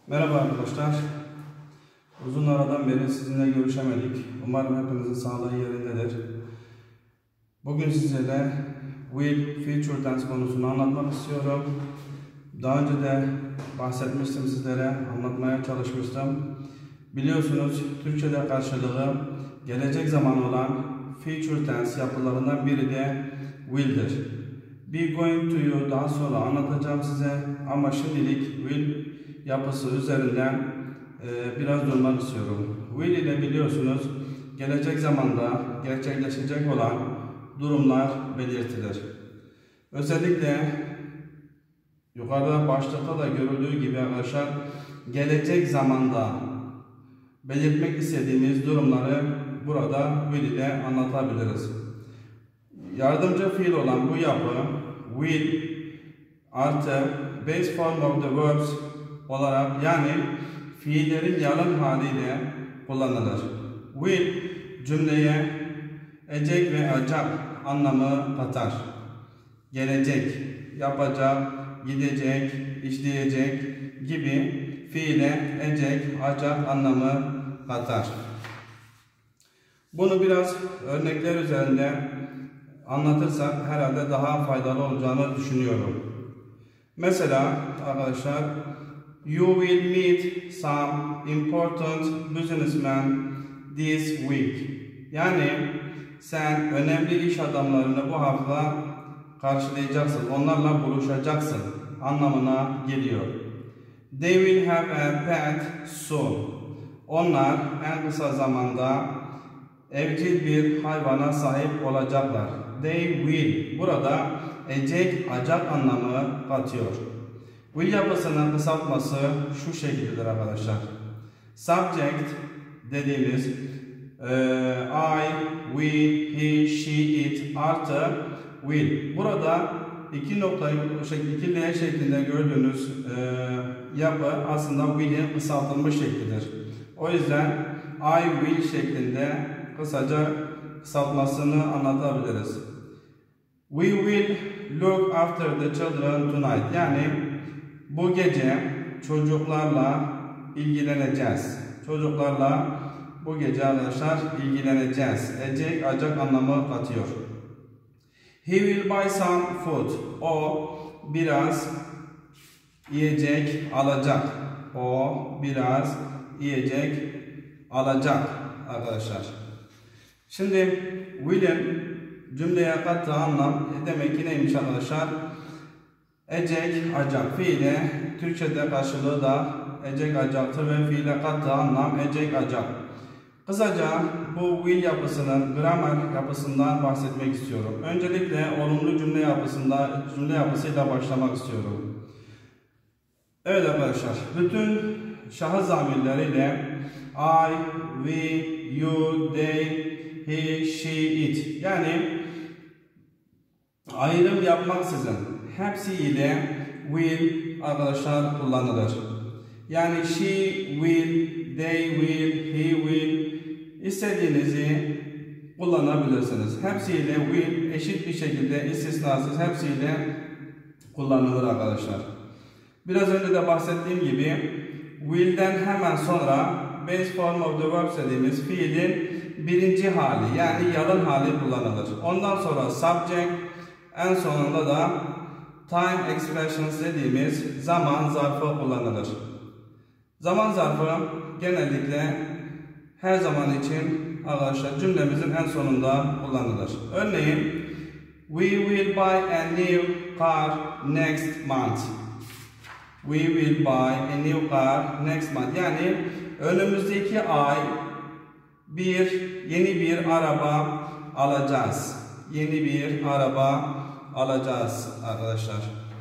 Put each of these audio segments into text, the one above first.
Merhaba arkadaşlar. Uzun aradan beri sizinle görüşemedik. Umarım hepinizin sağlığı yerindedir. Bugün sizlere will future tense konusunu anlatmak istiyorum. Daha önce de bahsetmiştim sizlere, anlatmaya çalışmıştım. Biliyorsunuz Türkçe'de karşılığı gelecek zaman olan future tense yapılarından biri de will'dir. Be going to you daha sonra anlatacağım size ama şimdilik will yapısı üzerinden biraz durmak istiyorum. Will ile biliyorsunuz gelecek zamanda gerçekleşecek olan durumlar belirtilir. Özellikle yukarıda başlıkta da görüldüğü gibi arkadaşlar gelecek zamanda belirtmek istediğimiz durumları burada will ile anlatabiliriz. Yardımcı fiil olan bu yapı will artı base form of the verbs olarak yani fiillerin yalın haliyle kullanılır. Will cümleye ecek ve acak anlamı katar. Gelecek, yapacak, gidecek, işleyecek gibi fiile ecek, acak anlamı katar. Bunu biraz örnekler üzerinde anlatırsak herhalde daha faydalı olacağını düşünüyorum. Mesela arkadaşlar, you will meet some important businessmen this week. Yani sen önemli iş adamlarını bu hafta karşılayacaksın, onlarla buluşacaksın anlamına geliyor. They will have a pet soon. Onlar en kısa zamanda evcil bir hayvana sahip olacaklar. They will burada ecek, acak anlamı katıyor. Will yapısının kısaltması şu şekildedir arkadaşlar. Subject dediğimiz I, we, he, she, it artı will. Burada iki noktayı iki L şeklinde gördüğünüz yapı aslında will'in kısaltılmış şeklidir. O yüzden I will şeklinde kısaca kısaltmasını anlatabiliriz. We will look after the children tonight. Yani bu gece çocuklarla ilgileneceğiz. Çocuklarla bu gece arkadaşlar ilgileneceğiz. Ecek, acak anlamı katıyor. He will buy some food. O biraz yiyecek alacak. O biraz yiyecek alacak arkadaşlar. Şimdi will'in cümleye kattığı anlam demek ki neymiş arkadaşlar? Ecek, acak fiile Türkçe'de karşılığı da ecek, acaktır ve fiile kattığı anlam ecek, acak. Kısaca bu will yapısının gramer yapısından bahsetmek istiyorum. Öncelikle olumlu cümle yapısıyla başlamak istiyorum. Evet arkadaşlar, bütün şahıs zamirleriyle I, we, you, they, he, she, it yani ayrım yapmaksızın hepsi ile will arkadaşlar kullanılır. Yani she will, they will, he will istediğinizi kullanabilirsiniz. Hepsiyle will eşit bir şekilde istisnasız hepsiyle kullanılır arkadaşlar. Biraz önce de bahsettiğim gibi will'den hemen sonra base form of the verbs dediğimiz fiilin birinci hali yani yalın hali kullanılır. Ondan sonra subject, en sonunda da time expressions dediğimiz zaman zarfı kullanılır. Zaman zarfı genellikle her zaman için arkadaşlar cümlemizin en sonunda kullanılır. Örneğin we will buy a new car next month. We will buy a new car next month. Yani önümüzdeki ay yeni bir araba alacağız. Yeni bir araba alacağız arkadaşlar.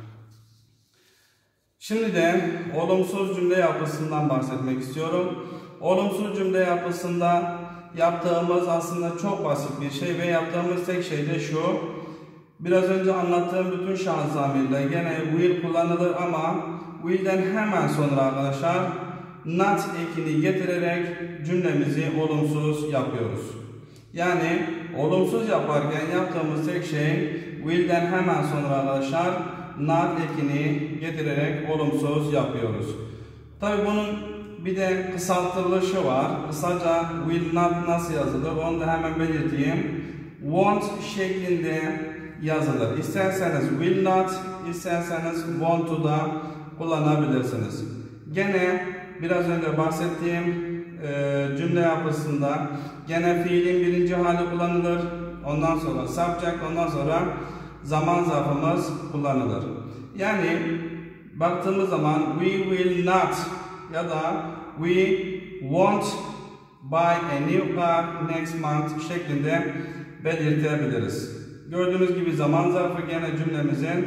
Şimdi de olumsuz cümle yapısından bahsetmek istiyorum. Olumsuz cümle yapısında yaptığımız aslında çok basit bir şey ve yaptığımız tek şey de şu. Biraz önce anlattığım bütün şahıs zamirler gene will kullanılır ama will'den hemen sonra arkadaşlar not ekini getirerek cümlemizi olumsuz yapıyoruz. Yani olumsuz yaparken yaptığımız tek şey will'den hemen sonra arkadaşlar not ekini getirerek olumsuz yapıyoruz. Tabi bunun bir de kısaltılışı var. Kısaca will not nasıl yazılır onu da hemen belirteyim. Won't şeklinde yazılır. İsterseniz will not, isterseniz won't'u da kullanabilirsiniz. Gene biraz önce bahsettiğim cümle yapısında gene fiilin birinci hali kullanılır. Ondan sonra subject, ondan sonra zaman zarfımız kullanılır. Yani baktığımız zaman we will not ya da we won't buy a new car next month şeklinde belirtebiliriz. Gördüğünüz gibi zaman zarfı gene cümlemizin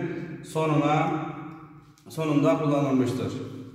sonunda kullanılmıştır.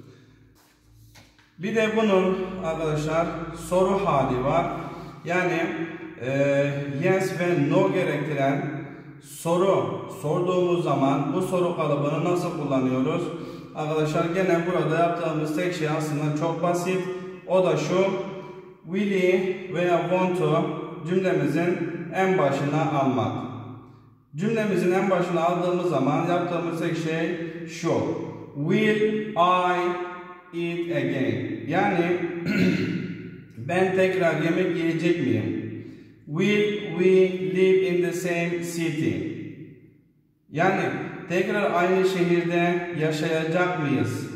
Bir de bunun arkadaşlar soru hali var. Yani yes ve no gerektiren soru sorduğumuz zaman bu soru kalıbını nasıl kullanıyoruz? Arkadaşlar gene burada yaptığımız tek şey aslında çok basit. O da şu: will'i veya want'u cümlemizin en başına almak. Cümlemizin en başına aldığımız zaman yaptığımız tek şey şu: will I eat again? Yani ben tekrar yemek yiyecek miyim? Will we live in the same city? Yani tekrar aynı şehirde yaşayacak mıyız?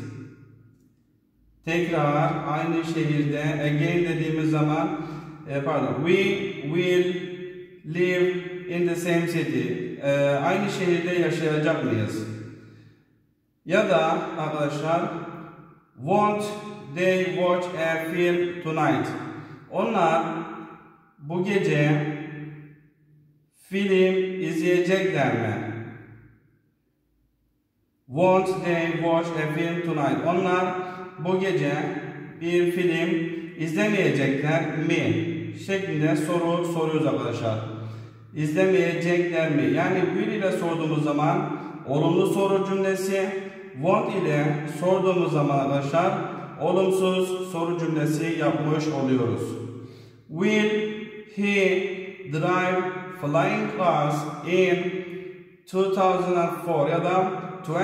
Tekrar aynı şehirde, again dediğimiz zaman we will live in the same city. Aynı şehirde yaşayacak mıyız? Ya da arkadaşlar won't they watch a film tonight? Onlar bu gece film izleyecekler mi? Won't they watch a film tonight? Onlar bu gece bir film izlemeyecekler mi? Şeklinde soru soruyoruz arkadaşlar. İzlemeyecekler mi? Yani will ile sorduğumuz zaman olumlu soru cümlesi, won't ile sorduğumuz zaman arkadaşlar olumsuz soru cümlesi yapmış oluyoruz. Will he drive flying cars in 2004 ya da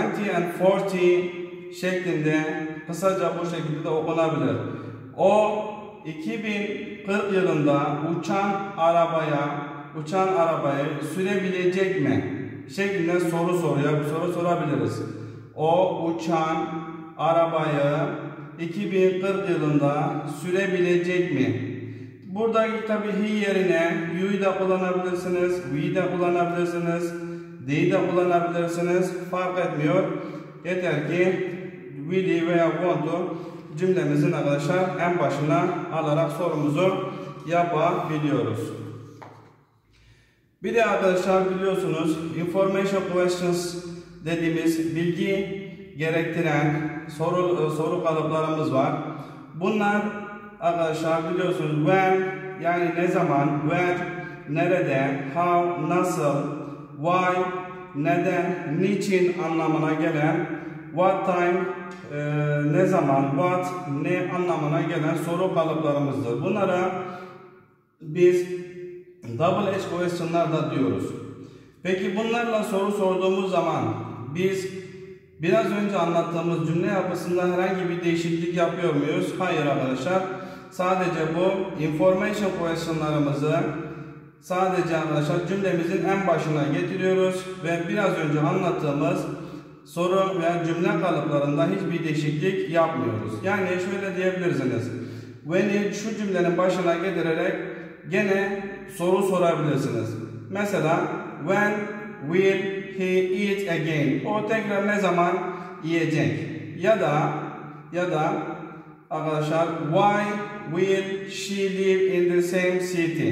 2040 şeklinde kısaca bu şekilde de okunabilir. O 2040 yılında uçan arabayı sürebilecek mi? Şeklinde soru sorabiliriz. O uçan arabayı 2040 yılında sürebilecek mi? Buradaki tabi he yerine you'yu da kullanabilirsiniz, we'yi de kullanabilirsiniz, they'i de kullanabilirsiniz. Fark etmiyor. Yeter ki will'i veya want'u cümlemizin arkadaşlar en başına alarak sorumuzu yapabiliyoruz. Bir de arkadaşlar biliyorsunuz information questions dediğimiz bilgi gerektiren soru kalıplarımız var. Bunlar arkadaşlar biliyorsunuz when yani ne zaman, where nerede, how nasıl, why neden, niçin anlamına gelen, what time ne zaman, what ne anlamına gelen soru kalıplarımızdır. Bunlara biz double H question'lar da diyoruz. Peki bunlarla soru sorduğumuz zaman biz biraz önce anlattığımız cümle yapısında herhangi bir değişiklik yapıyor muyuz? Hayır arkadaşlar. Sadece bu information question'larımızı sadece arkadaşlar cümlemizin en başına getiriyoruz ve biraz önce anlattığımız soru veya cümle kalıplarında hiçbir değişiklik yapmıyoruz. Yani şöyle diyebilirsiniz. When'i şu cümlenin başına getirerek gene soru sorabilirsiniz. Mesela when will he eat again? O tekrar ne zaman yiyecek? Ya da arkadaşlar why will she live in the same city?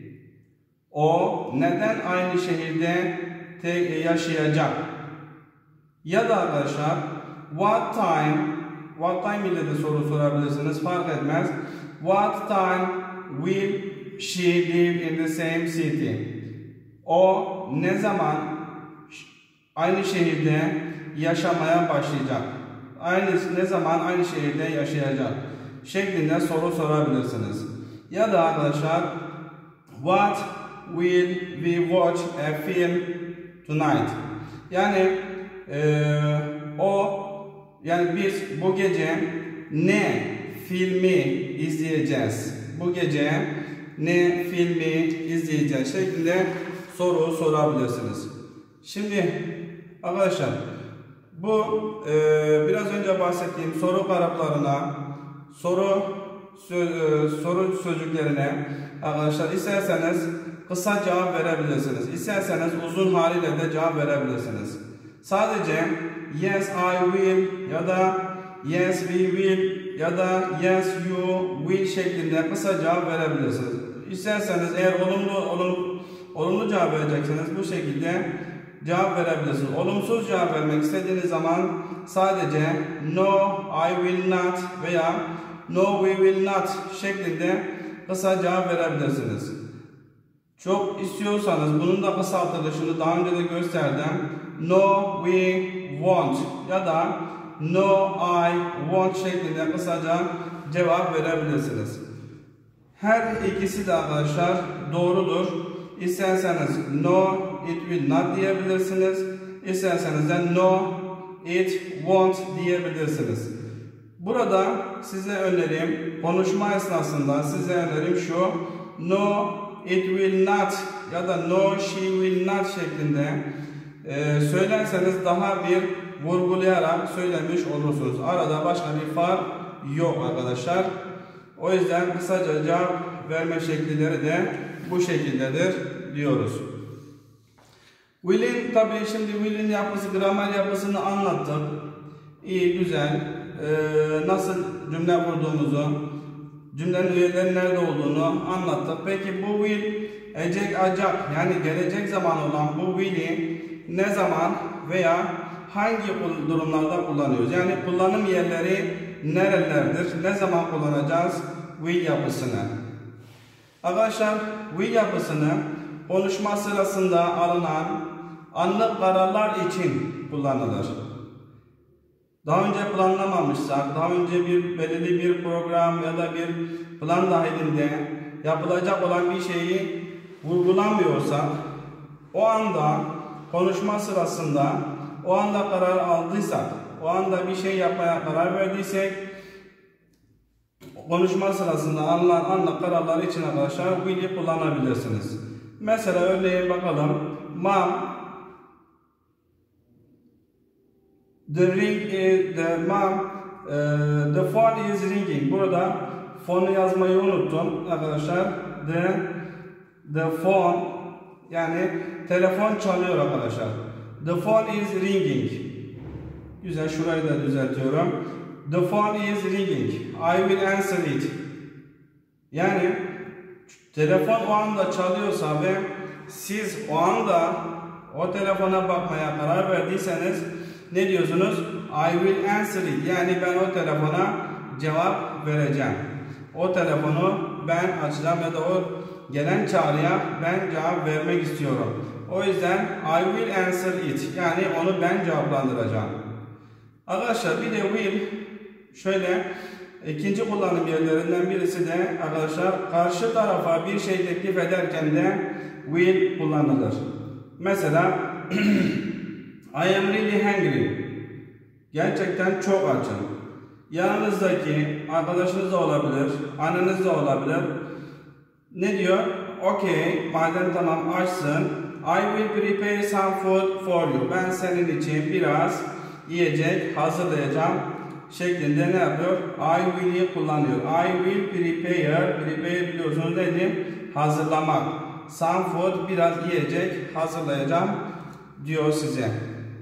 O neden aynı şehirde yaşayacak? Ya da arkadaşlar what time ile de soru sorabilirsiniz, fark etmez. What time will she live in the same city? O ne zaman aynı şehirde yaşamaya başlayacak? Ne zaman aynı şehirde yaşayacak? Şeklinde soru sorabilirsiniz. Ya da arkadaşlar what will we watch a film tonight? Yani biz bu gece ne filmi izleyeceğiz? Bu gece ne filmi izleyeceğiz şeklinde soru sorabilirsiniz. Şimdi arkadaşlar bu biraz önce bahsettiğim soru kalıplarına, soru sözcüklerine arkadaşlar isterseniz kısa cevap verebilirsiniz. İsterseniz uzun haliyle de cevap verebilirsiniz. Sadece yes I will ya da yes we will ya da yes you will şeklinde kısa cevap verebilirsiniz. İsterseniz eğer olumlu cevap verecekseniz bu şekilde cevap verebilirsiniz. Olumsuz cevap vermek istediğiniz zaman sadece no I will not veya no we will not şeklinde kısa cevap verebilirsiniz. Çok istiyorsanız bunun da kısaltılışını daha önce de gösterdim. No we won't ya da no I won't şeklinde kısaca cevap verebilirsiniz. Her ikisi de arkadaşlar doğrudur. İsterseniz no it will not diyebilirsiniz. İsterseniz de no it won't diyebilirsiniz. Burada size önerim, konuşma esnasında size önerim şu: no it will not ya da no she will not şeklinde söylerseniz daha bir vurgulayarak söylemiş olursunuz. Arada başka bir fark yok arkadaşlar. O yüzden kısaca cevap verme şekilleri de bu şekildedir diyoruz. Will'in tabii şimdi will'in yapısı, gramer yapısını anlattık. İyi, güzel. Nasıl cümle kurduğumuzu, cümlenin üyelerinin nerede olduğunu anlattık. Peki bu will ecek acak yani gelecek zaman olan bu will'i ne zaman veya hangi durumlarda kullanıyoruz? Yani kullanım yerleri nerelerdir? Ne zaman kullanacağız will yapısını? Arkadaşlar will yapısını konuşma sırasında alınan anlık kararlar için kullanılır. Daha önce planlamamışsak, daha önce belirli bir program ya da bir plan dahilinde yapılacak olan bir şeyi vurgulamıyorsak, o anda konuşma sırasında, o anda karar aldıysak, o anda bir şey yapmaya karar verdiysek, konuşma sırasında alınan anlık kararlar için arkadaşlar will'i kullanabilirsiniz. Mesela örneğin bakalım. Mom, the phone is ringing. Burada fonu yazmayı unuttum arkadaşlar. The phone yani telefon çalıyor arkadaşlar. The phone is ringing. Güzel, şurayı da düzeltiyorum. The phone is ringing. I will answer it. Yani telefon o anda çalıyorsa ve siz o anda o telefona bakmaya karar verdiyseniz ne diyorsunuz? I will answer it. Yani ben o telefona cevap vereceğim. O telefonu ben açacağım ya da o gelen çağrıya ben cevap vermek istiyorum. O yüzden I will answer it. Yani onu ben cevaplandıracağım. Arkadaşlar bir de will şöyle ikinci kullanım yerlerinden birisi de arkadaşlar karşı tarafa bir şey teklif ederken de will kullanılır. Mesela I am really hungry. Gerçekten çok açım. Yanınızdaki arkadaşınız da olabilir, anneniz de olabilir. Ne diyor? Okay, madem tamam açsın. I will prepare some food for you. Ben senin için biraz yiyecek hazırlayacağım şeklinde ne yapıyor? I will'i kullanıyor. I will prepare. Prepare biliyorsunuz nedir? Hazırlamak. Some food, biraz yiyecek hazırlayacağım diyor size.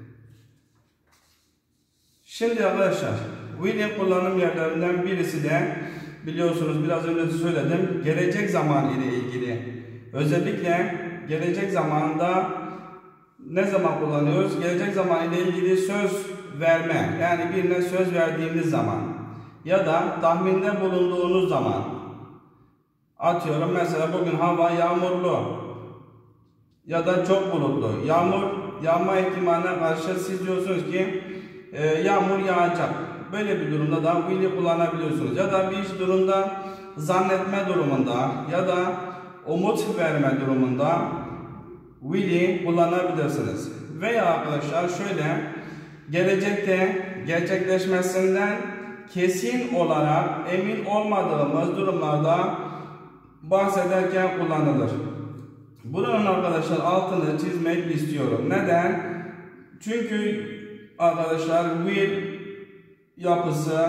Şimdi arkadaşlar will'in kullanım yerlerinden birisi de biliyorsunuz biraz önce de söyledim. Gelecek zaman ile ilgili. Özellikle gelecek zamanda ne zaman kullanıyoruz? Gelecek zaman ile ilgili söz verme. Yani birine söz verdiğiniz zaman ya da tahminde bulunduğunuz zaman. Atıyorum mesela bugün hava yağmurlu ya da çok bulutlu. Yağmur yağma ihtimaline karşı siz diyorsunuz ki yağmur yağacak. Böyle bir durumda da will'i kullanabiliyorsunuz. Ya da bir durumda zannetme durumunda ya da umut verme durumunda will'i kullanabilirsiniz. Veya arkadaşlar şöyle gelecekte gerçekleşmesinden kesin olarak emin olmadığımız durumlarda bahsederken kullanılır. Bunun arkadaşlar altını çizmek istiyorum. Neden? Çünkü arkadaşlar will yapısı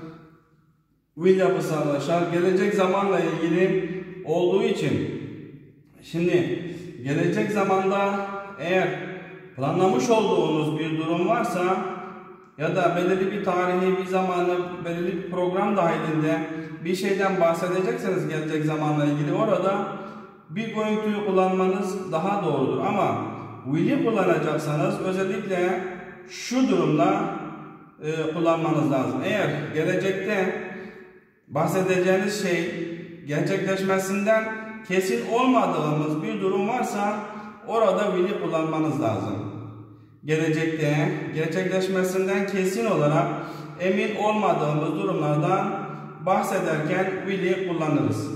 arkadaşlar gelecek zamanla ilgili olduğu için, şimdi gelecek zamanda eğer planlamış olduğunuz bir durum varsa ya da belirli bir tarihi bir zamanı, belirli bir program dahilinde bir şeyden bahsedecekseniz gelecek zamanla ilgili, orada bir going to'yu kullanmanız daha doğrudur. Ama will'i kullanacaksanız özellikle şu durumda kullanmanız lazım. Eğer gelecekte bahsedeceğiniz şey gerçekleşmesinden kesin olmadığımız bir durum varsa orada will'i kullanmanız lazım. Gelecekte gerçekleşmesinden kesin olarak emin olmadığımız durumlardan bahsederken will'i kullanırız.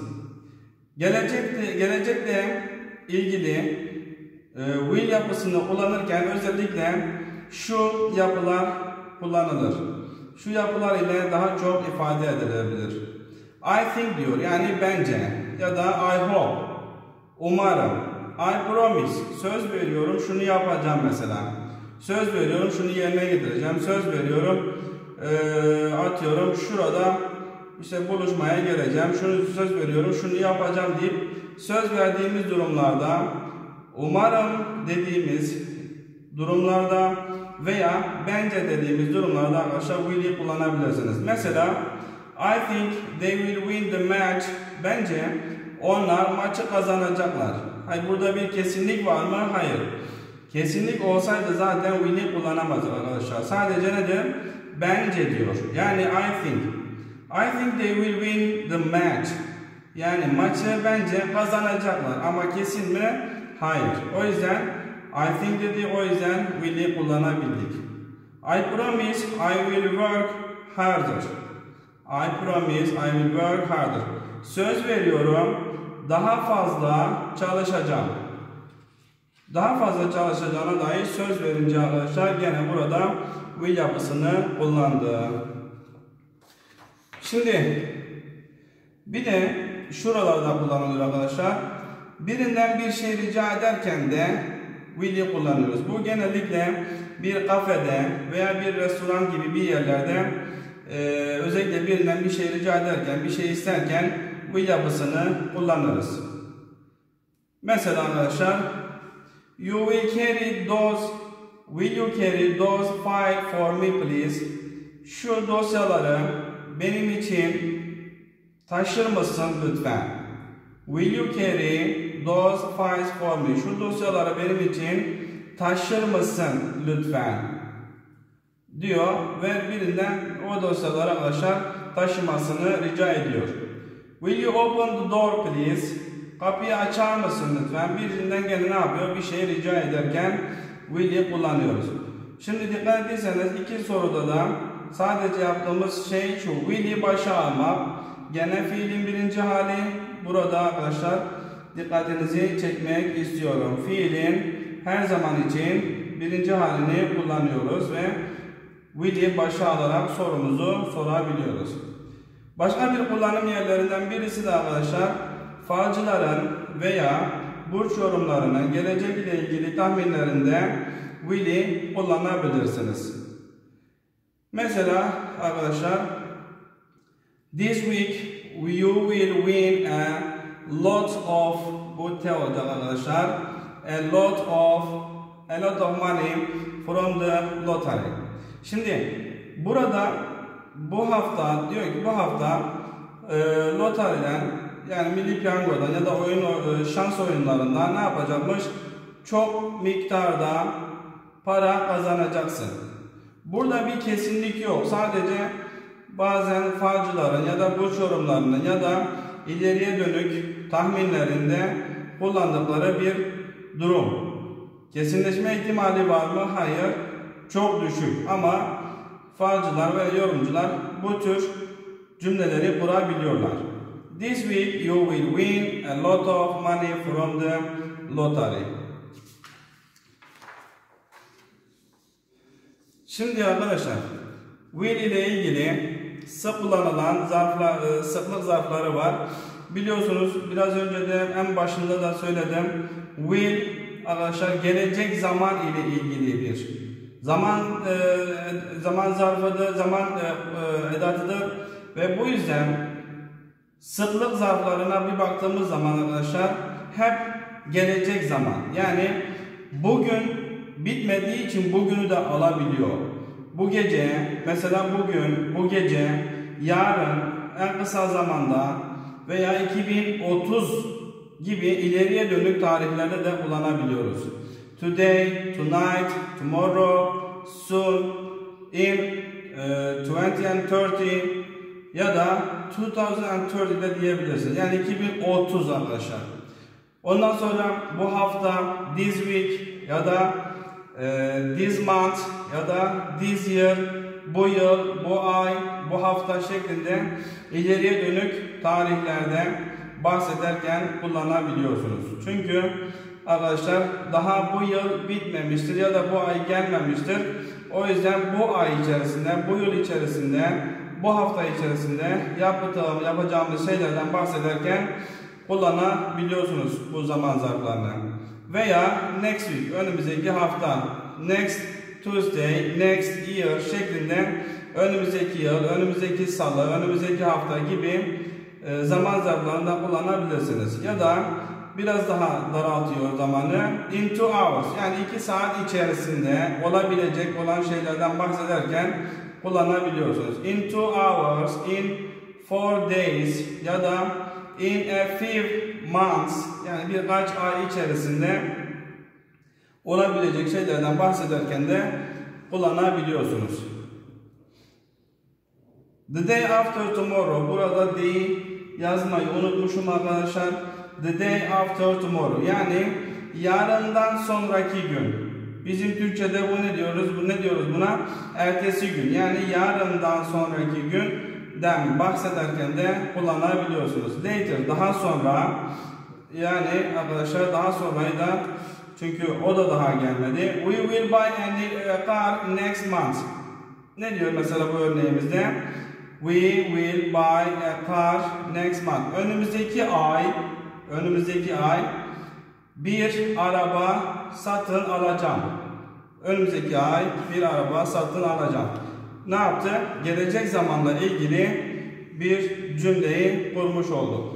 Gelecekle ilgili will yapısını kullanırken özellikle şu yapılar kullanılır. Şu yapılar ile daha çok ifade edilebilir. I think diyor, yani bence, ya da I hope, umarım. I promise, söz veriyorum şunu yapacağım mesela. Söz veriyorum şunu yerine getireceğim. Söz veriyorum atıyorum şurada işte buluşmaya geleceğim. Şunu söz veriyorum şunu yapacağım deyip söz verdiğimiz durumlarda, umarım dediğimiz durumlarda veya bence dediğimiz durumlarda arkadaşlar will'i kullanabilirsiniz. Mesela I think they will win the match. Bence onlar maçı kazanacaklar. Hayır, burada bir kesinlik var mı? Hayır. Kesinlik olsaydı zaten will'i kullanamazdık arkadaşlar. Sadece nedir? Bence diyor. Yani I think they will win the match. Yani maçı bence kazanacaklar. Ama kesin mi? Hayır. O yüzden I think dedi, o yüzden will'i kullanabildik. I promise I will work harder. I promise I will work harder. Söz veriyorum daha fazla çalışacağım. Daha fazla çalışacağına dair söz verince arkadaşlar gene burada will yapısını kullandı. Şimdi bir de şuralarda kullanılıyor arkadaşlar. Birinden bir şey rica ederken de will'i kullanıyoruz. Bu genellikle bir kafede veya bir restoran gibi bir yerlerde özellikle birinden bir şey rica ederken, bir şey isterken will yapısını kullanırız. Mesela arkadaşlar will you carry those files for me please? Şu dosyaları benim için taşır mısın lütfen? Will you carry those files for me? Şu dosyaları benim için taşır mısın lütfen? Diyor ve birinden o dosyaları arkadaşlar taşımasını rica ediyor. Will you open the door please? Kapıyı açar mısın lütfen? Birinden gene ne yapıyor? Bir şey rica ederken will'i kullanıyoruz. Şimdi dikkat ederseniz iki soruda da sadece yaptığımız şey şu: will'i başa almak. Gene fiilin birinci hali. Burada arkadaşlar dikkatinizi çekmek istiyorum. Fiilin her zaman için birinci halini kullanıyoruz ve will'i başa alarak sorumuzu sorabiliyoruz. Başka bir kullanım yerlerinden birisi de arkadaşlar falcıların veya burç yorumlarının gelecek ile ilgili tahminlerinde will'i kullanabilirsiniz. Mesela arkadaşlar this week you will win a lot of, bu teoride arkadaşlar, a lot of money from the lottery. Şimdi burada bu hafta diyor ki bu hafta lotariden, yani milli piyangodan ya da şans oyunlarından ne yapacakmış? Çok miktarda para kazanacaksın. Burada bir kesinlik yok. Sadece bazen falcıların ya da burç yorumlarının ya da ileriye dönük tahminlerinde kullandıkları bir durum. Kesinleşme ihtimali var mı? Hayır. Çok düşük. Ama falcılar ve yorumcular bu tür cümleleri kurabiliyorlar. This week you will win a lot of money from the lottery. Şimdi arkadaşlar will ile ilgili sık kullanılan sıklık zarfları var. Biliyorsunuz biraz önce de en başında da söyledim. Will arkadaşlar gelecek zaman ile ilgilidir. Zaman zarfıdır, zaman edatıdır ve bu yüzden sıklık zarflarına bir baktığımız zaman arkadaşlar hep gelecek zaman. Yani bugün bitmediği için bugünü de alabiliyor. Bu gece, mesela bugün, bu gece, yarın, en kısa zamanda veya 2030 gibi ileriye dönük tarihlerde de kullanabiliyoruz. Today, tonight, tomorrow, soon, in 2030 ya da 2030'de diyebilirsiniz. Yani 2030 arkadaşlar. Ondan sonra bu hafta, this week ya da this month ya da this year, bu yıl, bu ay, bu hafta şeklinde ileriye dönük tarihlerde bahsederken kullanabiliyorsunuz. Çünkü arkadaşlar daha bu yıl bitmemiştir ya da bu ay gelmemiştir. O yüzden bu ay içerisinde, bu yıl içerisinde, bu hafta içerisinde yapacağımız şeylerden bahsederken kullanabiliyorsunuz bu zaman zarflarını. Veya next week, önümüzdeki hafta, next Tuesday, next year şeklinde önümüzdeki yıl, önümüzdeki salı, önümüzdeki hafta gibi zaman zarflarında kullanabilirsiniz. Ya da biraz daha daraltıyor zamanı. In 2 hours, yani 2 saat içerisinde olabilecek olan şeylerden bahsederken kullanabiliyorsunuz. In 2 hours, in 4 days ya da in a few months, yani birkaç ay içerisinde olabilecek şeylerden bahsederken de kullanabiliyorsunuz. The day after tomorrow, burada day yazmayı unutmuşum arkadaşlar. The day after tomorrow, yani yarından sonraki gün. Bizim Türkçe'de bu ne diyoruz? Ne diyoruz buna? Ertesi gün. Yani yarından sonraki günden bahsederken de kullanabiliyorsunuz. Later, daha sonra, yani arkadaşlar daha sonrayı da, çünkü o da daha gelmedi. We will buy a car next month. Ne diyor mesela bu örneğimizde? We will buy a car next month. Önümüzdeki ay bir araba satın alacağım. Önümüzdeki ay bir araba satın alacağım. Ne yaptı? Gelecek zamanla ilgili bir cümleyi kurmuş olduk.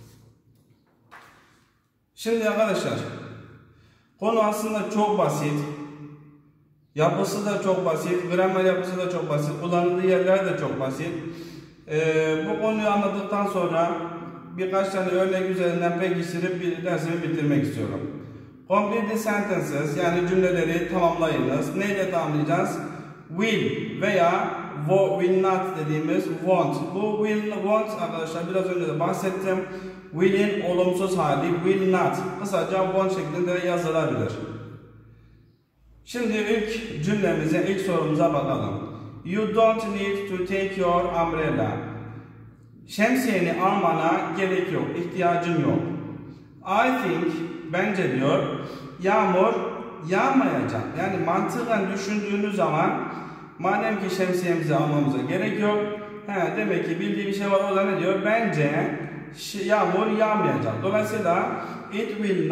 Şimdi arkadaşlar, konu aslında çok basit. Yapısı da çok basit, gramer yapısı da çok basit, kullanıldığı yerler de çok basit. Bu konuyu anladıktan sonra birkaç tane örnek üzerinden pekiştirip dersimi bitirmek istiyorum. Complete the sentences, yani cümleleri tamamlayınız. Neyle tamamlayacağız? Will veya will not dediğimiz want. Bu will, want arkadaşlar biraz önce de bahsettim. Will'in olumsuz hali will not. Kısaca want şeklinde yazılabilir. Şimdi ilk cümlemize, ilk sorumuza bakalım. You don't need to take your umbrella. Şemsiyeni almana gerek yok, ihtiyacın yok. I think, bence diyor, yağmur yağmayacak. Yani mantıken düşündüğünüz zaman, madem ki şemsiyemizi almamıza gerek yok, demek ki bildiği bir şey var, o da ne diyor? Bence yağmur yağmayacak. Dolayısıyla it will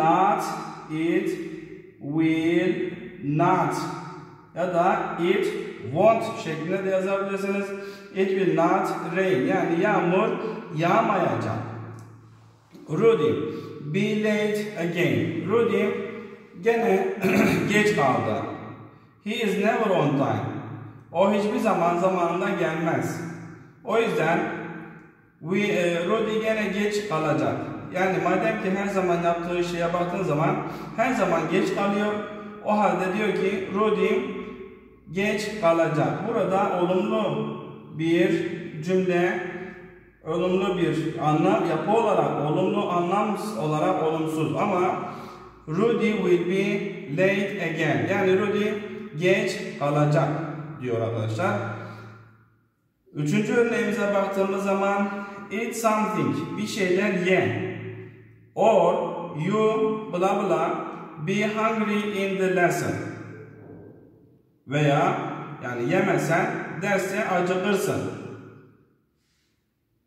not ya da it won't şeklinde de yazabilirsiniz. It will not rain, yani yağmur yağmayacak. Rudy, be late again. Rudy gene geç kaldı. He is never on time. O hiçbir zaman zamanında gelmez. O yüzden Rudy gene geç kalacak. Yani madem ki her zaman yaptığı şeye baktığın zaman her zaman geç kalıyor. O halde diyor ki Rudy geç kalacak. Burada olumlu bir cümle, olumlu bir anlam, yapı olarak olumlu, anlam olarak olumsuz. Ama Rudy will be late again. Yani Rudy geç kalacak diyor arkadaşlar. Üçüncü örneğimize baktığımız zaman eat something, bir şeyler ye. Or you blah blah be hungry in the lesson. Veya yani yemesen derste acıkırsın.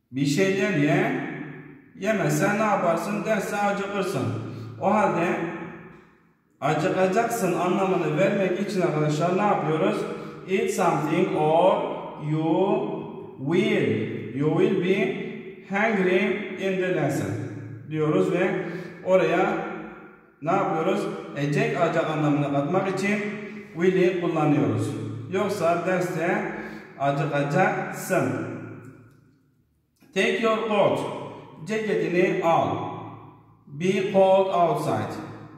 Bir şeyler ye. Yemezsen ne yaparsın? Derse acıkırsın. O halde acıkacaksın anlamını vermek için arkadaşlar ne yapıyoruz? Eat something or you will be hungry in the lesson diyoruz ve oraya ne yapıyoruz? Ecek acak anlamını katmak için will'i kullanıyoruz. Yoksa derste acıkacaksın. Take your coat. Ceketini al. Be cold outside.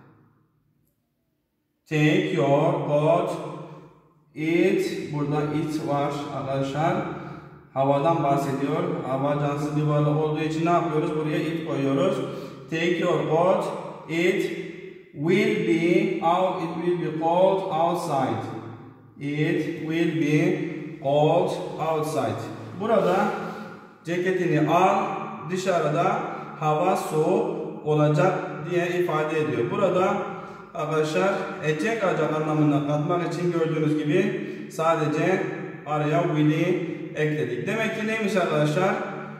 Take your coat. Eat. Burada eat var arkadaşlar. Havadan bahsediyor. Hava cansız bir varlık olduğu için ne yapıyoruz? Buraya eat koyuyoruz. Take your coat. It will be cold outside. It will be cold outside. Burada ceketini al, dışarıda hava soğuk olacak diye ifade ediyor. Burada arkadaşlar ecek acak anlamına katmak için gördüğünüz gibi sadece araya will'i ekledik. Demek ki neymiş arkadaşlar?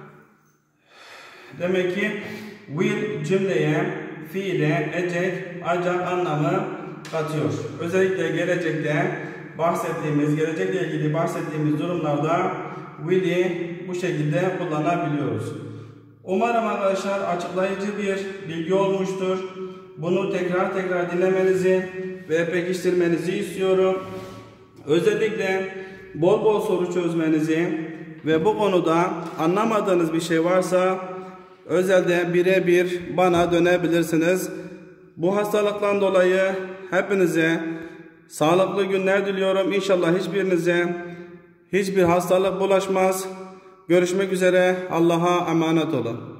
Demek ki will cümleye, fiile, ecek, acak anlamı katıyor. Özellikle gelecekte gelecekle ilgili bahsettiğimiz durumlarda will'i bu şekilde kullanabiliyoruz. Umarım arkadaşlar açıklayıcı bir bilgi olmuştur. Bunu tekrar dinlemenizi ve pekiştirmenizi istiyorum. Özellikle bol bol soru çözmenizi ve bu konuda anlamadığınız bir şey varsa özelde birebir bana dönebilirsiniz. Bu hastalıktan dolayı hepinize sağlıklı günler diliyorum. İnşallah hiçbirinize hiçbir hastalık bulaşmaz. Görüşmek üzere. Allah'a emanet olun.